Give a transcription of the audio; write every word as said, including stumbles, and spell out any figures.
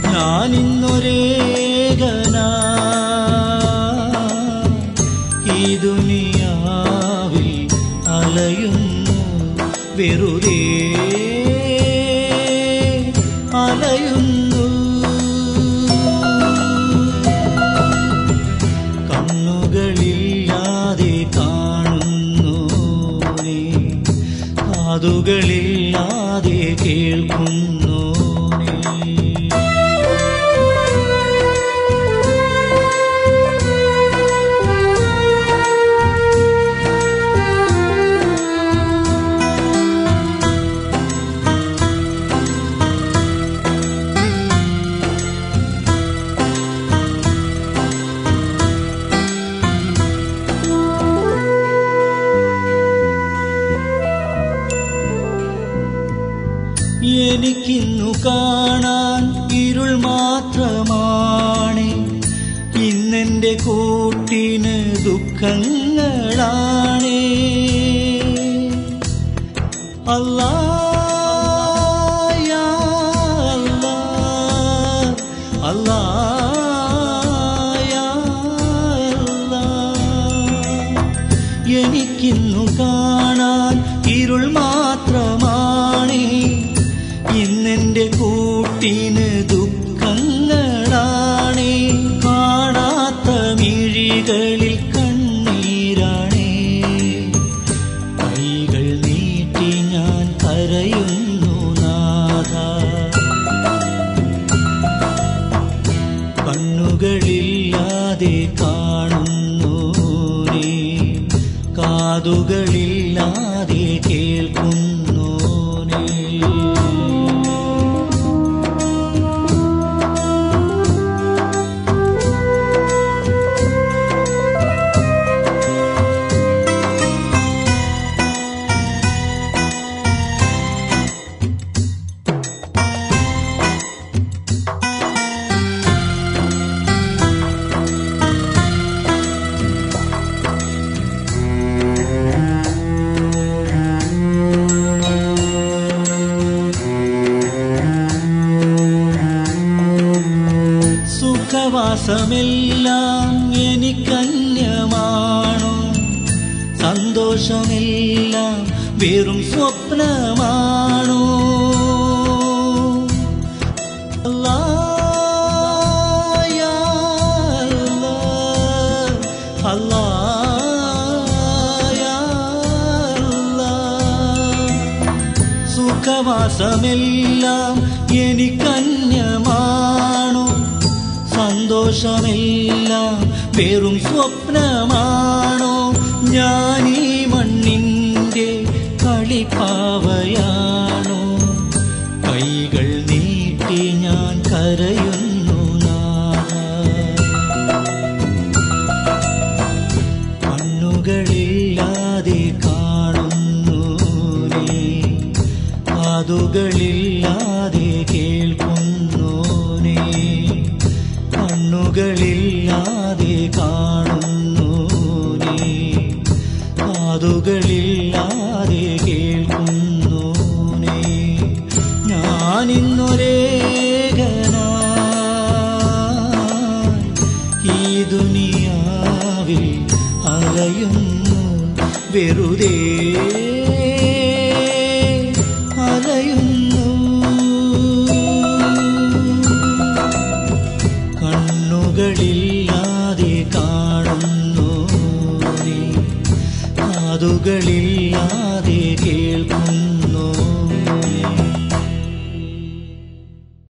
ഞാനിന്നൊരേകനാ ഈ ദുനിയാവിൽ അലയുന്നു, വെറുതെ അലയുന്നു. കണ്ണുകളില്ലാതെ കാണുന്നു നീ, കാതുകളില്ലാതെ കേൾക്കുന്നു നീ. എനിക്കിന്നു കാണാൻ ഇരുൾ മാത്രമാണ്, ഇന്നെന്റെ കൂട്ടിന് ദുഃഖങ്ങളാണ്. അല്ലാ യാ അല്ലാ, അല്ലാ യാ അല്ലാ. എനിക്കിന്നു കാണാൻ ഇരുൾ മാത്രമാണ്, ഇന്നെന്റെ കൂട്ടിന് ദുഃഖങ്ങളാണ്. കാണാത്ത മിഴികളിൽ കണ്ണീരാണ്, കൈകൾ നീട്ടി ഞാൻ കരയുന്നു നാഥ. കണ്ണുകളില്ലാതെ കാണുന്നു നീ, കാതുകളില്ലാതെ കേൾക്കുന്നു നീ. സുഖവാസമെല്ലാം എനിക്കന്യമാണോ, സന്തോഷമെല്ലാം വെറും സ്വപ്നമാണോ. അല്ലാ യാ അല്ലാ, അല്ലാ യാ അല്ലാ. സുഖവാസമെല്ലാം എനിക്കന്യമാണോ, സന്തോഷമെല്ലാം വെറും സ്വപ്നമാണോ. ഞാനീ മണ്ണിൻ്റെ കളിപ്പാവയാണോ, കൈകൾ നീട്ടി ഞാൻ കരയുന്നു നാഥ. കണ്ണുകളില്ലാതെ കാണുന്നു നീ, കാതുകളില്ലാതെ കേൾക്കുന്നു നീ. കണ്ണുകളില്ലാതെ കാണുന്നു നീ, കാതുകളില്ലാതെ കേൾക്കുന്നു നീ. ഞാനിന്നൊരേകനാ ഈ ദുനിയാവിൽ അലയുന്നു, വെറുതെ അലയുന്നു. കണ്ണുകളില്ലാതെ കാണുന്നു നീ, കാതുകളില്ലാതെ കേൾക്കുന്നു.